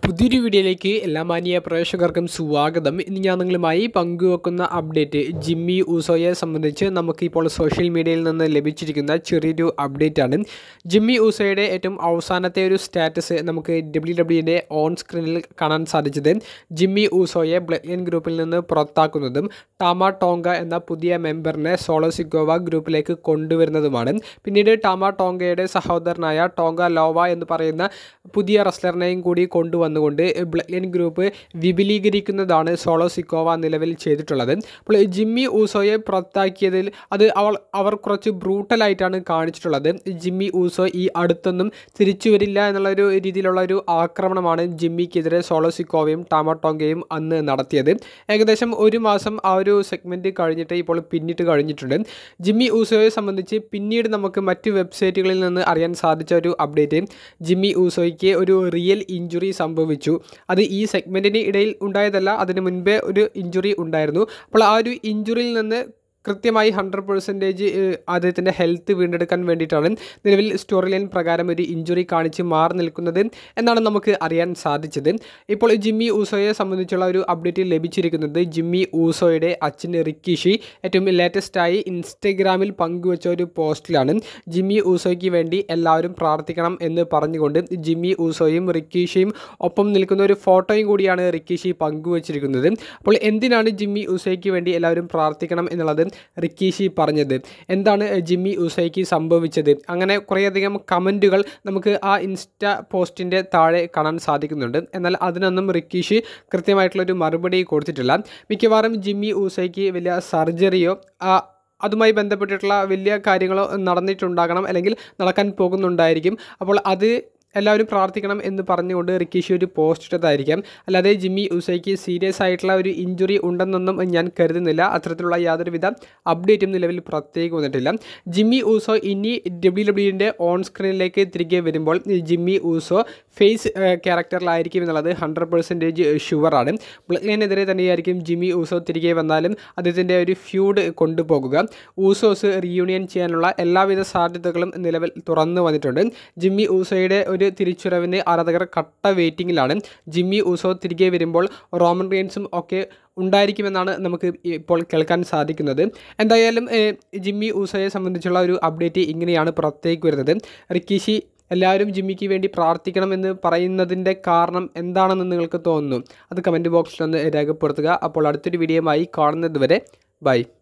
പുതിയൊരു വീഡിയോയിലേക്ക് എല്ലാ മാന്യ പ്രേക്ഷകർക്കും സ്വാഗതം. ഇന്ന് ഞാൻ നിങ്ങളുമായി പങ്കുവെക്കുന്ന അപ്ഡേറ്റ് ജിമ്മി ഊസോയെ സംബന്ധിച്ച് നമുക്കിപ്പോൾ സോഷ്യൽ മീഡിയയിൽ നിന്ന് ലഭിച്ചിരിക്കുന്ന ചെറിയൊരു അപ്ഡേറ്റ് ആണ്. ജിമ്മി ഊസോയുടെ ഏറ്റവും അവസാനത്തെ ഒരു സ്റ്റാറ്റസ് നമുക്ക് WWE ഓൺ സ്ക്രീനിൽ കാണാൻ സാധിച്ചത് ജിമ്മി ഊസോയെ ബ്ലഡ് ലൈൻ ഗ്രൂപ്പിൽ നിന്ന് പുറത്താക്കുന്നതും ടാമ ടോങ്ക എന്ന പുതിയ മെമ്പറിനെ സോളോ സിക്കോവ ഗ്രൂപ്പിലേക്ക് കൊണ്ടുവരുന്നതുമാണ്. പിന്നീട് ടാമ ടോങ്കയുടെ സഹോദരനായ ടോങ്ക ലോവ എന്ന് പറയുന്ന പുതിയ റെസ്ലറിനെയും കൂടി കൊണ്ടുവന്നുകൊണ്ട് ബ്ലഡ് ലൈൻ ഗ്രൂപ്പ് വിപുലീകരിക്കുന്നതാണ് സോളോ സിക്കോവ നിലവിൽ ചെയ്തിട്ടുള്ളത്. അപ്പോൾ ജിമ്മി ഊസോയെ പുറത്താക്കിയതിൽ അവർ കുറച്ച് ബ്രൂട്ടലായിട്ടാണ് കാണിച്ചിട്ടുള്ളത്. ജിമ്മി ഊസോ ഈ അടുത്തൊന്നും തിരിച്ചു വരില്ല എന്നുള്ളൊരു രീതിയിലുള്ള ഒരു ആക്രമണമാണ് ജിമ്മിക്കെതിരെ സോളോ സിക്കോവയും ടാമ ടോങ്കയും അന്ന് നടത്തിയത്. ഏകദേശം ഒരു മാസം ആ ഒരു സെഗ്മെൻറ്റ് കഴിഞ്ഞിട്ട് ഇപ്പോൾ പിന്നിട്ട് കഴിഞ്ഞിട്ടുണ്ട്. ജിമ്മി ഊസോയെ സംബന്ധിച്ച് പിന്നീട് നമുക്ക് മറ്റ് വെബ്സൈറ്റുകളിൽ നിന്ന് അറിയാൻ സാധിച്ച ഒരു അപ്ഡേറ്റ്, ജിമ്മി ഊസോയ്ക്ക് ഒരു റിയൽ ഇഞ്ചുറി സംഭവിച്ചു. അത് ഈ സെഗ്മെൻറ്റിന് ഇടയിൽ ഉണ്ടായതല്ല, അതിന് മുൻപേ ഒരു ഇഞ്ചുറി ഉണ്ടായിരുന്നു. അപ്പോൾ ആ ഒരു ഇഞ്ചുറിയിൽ നിന്ന് കൃത്യമായി 100% അദ്ദേഹത്തിൻ്റെ ഹെൽത്ത് വീണ്ടെടുക്കാൻ വേണ്ടിയിട്ടാണ് നിലവിൽ സ്റ്റോറി ലൈൻ പ്രകാരം ഒരു ഇഞ്ചുറി കാണിച്ച് മാറി നിൽക്കുന്നത് എന്നാണ് നമുക്ക് അറിയാൻ സാധിച്ചത്. ഇപ്പോൾ ജിമ്മി ഊസോയെ സംബന്ധിച്ചുള്ള ഒരു അപ്ഡേറ്റ് ലഭിച്ചിരിക്കുന്നത് ജിമ്മി ഊസോയുടെ അച്ഛൻ റിക്കിഷി ഏറ്റവും ലേറ്റസ്റ്റായി ഇൻസ്റ്റഗ്രാമിൽ പങ്കുവച്ച ഒരു പോസ്റ്റിലാണ്. ജിമ്മി ഊസോയ്ക്ക് വേണ്ടി എല്ലാവരും പ്രാർത്ഥിക്കണം എന്ന് പറഞ്ഞുകൊണ്ട് ജിമ്മി ഊസോയും റിക്കിഷിയും ഒപ്പം നിൽക്കുന്ന ഒരു ഫോട്ടോയും കൂടിയാണ് റിക്കിഷി പങ്കുവച്ചിരിക്കുന്നത്. അപ്പോൾ എന്തിനാണ് ജിമ്മി ഊസോയ്ക്ക് വേണ്ടി എല്ലാവരും പ്രാർത്ഥിക്കണം എന്നുള്ളത് റിക്കിഷി പറഞ്ഞത്? എന്താണ് ജിമ്മി ഊസോയ്ക്ക് സംഭവിച്ചത്? അങ്ങനെ കുറേയധികം കമൻറ്റുകൾ നമുക്ക് ആ ഇൻസ്റ്റാ പോസ്റ്റിൻ്റെ താഴെ കാണാൻ സാധിക്കുന്നുണ്ട്. എന്നാൽ അതിനൊന്നും റിക്കിഷി കൃത്യമായിട്ടുള്ളൊരു മറുപടി കൊടുത്തിട്ടില്ല. മിക്കവാറും ജിമ്മി ഊസോയ്ക്ക് വലിയ സർജറിയോ അതുമായി ബന്ധപ്പെട്ടിട്ടുള്ള വലിയ കാര്യങ്ങളോ നടന്നിട്ടുണ്ടാകണം, അല്ലെങ്കിൽ നടക്കാൻ പോകുന്നുണ്ടായിരിക്കും. അപ്പോൾ അത് എല്ലാവരും പ്രാർത്ഥിക്കണം എന്ന് പറഞ്ഞുകൊണ്ട് റിക്കിഷി ഒരു പോസ്റ്റ് ഇട്ടതായിരിക്കാം. അല്ലാതെ ജിമ്മി ഊസോയ്ക്ക് സീരിയസ് ആയിട്ടുള്ള ഒരു ഇഞ്ചുറി ഉണ്ടെന്നൊന്നും ഞാൻ കരുതുന്നില്ല. അത്തരത്തിലുള്ള യാതൊരുവിധ അപ്ഡേറ്റും നിലവിൽ പ്രത്യേകം വന്നിട്ടില്ല. ജിമ്മി ഊസോ ഇനി WWE ഓൺ സ്ക്രീനിലേക്ക് തിരികെ വരുമ്പോൾ ജിമ്മി ഊസോ ഫേസ് ക്യാരക്ടറിലായിരിക്കും എന്നുള്ളത് 100% ഷുവറാണ്. ബ്ലഡ് ലൈനെതിരെ തന്നെയായിരിക്കും ജിമ്മി ഊസോ തിരികെ വന്നാലും അദ്ദേഹത്തിൻ്റെ ഒരു ഫ്യൂഡ് കൊണ്ടുപോകുക. ഊസോസ് റീയൂണിയൻ ചെയ്യാനുള്ള എല്ലാവിധ സാധ്യതകളും നിലവിൽ തുറന്നു വന്നിട്ടുണ്ട്. ജിമ്മി ഊസോയുടെ ഒരു തിരിച്ചുവരവിന് ആരാധകർ കട്ട വെയിറ്റിങ്ങിലാണ്. ജിമ്മി ഊസോ തിരികെ വരുമ്പോൾ റോമൻ റെയിൻസും ഒക്കെ ഉണ്ടായിരിക്കുമെന്നാണ് നമുക്ക് ഇപ്പോൾ കേൾക്കാൻ സാധിക്കുന്നത്. എന്തായാലും ജിമ്മി ഊസോയെ സംബന്ധിച്ചുള്ള ഒരു അപ്ഡേറ്റ് ഇങ്ങനെയാണ് പുറത്തേക്ക് വരുന്നത്. റിക്കിഷി എല്ലാവരും ജിമ്മിക്ക് വേണ്ടി പ്രാർത്ഥിക്കണമെന്ന് പറയുന്നതിൻ്റെ കാരണം എന്താണെന്ന് നിങ്ങൾക്ക് തോന്നുന്നു? അത് കമൻറ്റ് ബോക്സിൽ ഒന്ന് രേഖപ്പെടുത്തുക. അപ്പോൾ അടുത്തൊരു വീഡിയോയുമായി കാണുന്നത് വരെ ബൈ.